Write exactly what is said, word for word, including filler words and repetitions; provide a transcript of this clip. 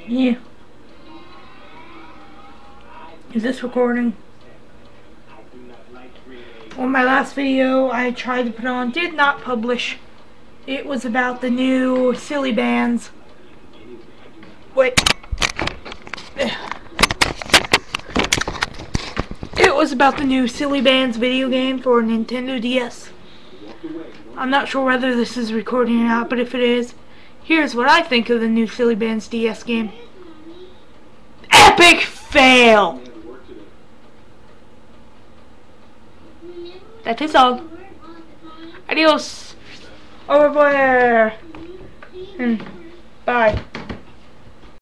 Yeah. Is this recording? Well, my last video I tried to put on did not publish. It was about the new SillyBandz. Wait. It was about the new SillyBandz video game for Nintendo D S. I'm not sure whether this is recording or not, but if it is, here's what I think of the new SillyBandz D S game. Epic fail! That is all. Adios. Au revoir. And bye.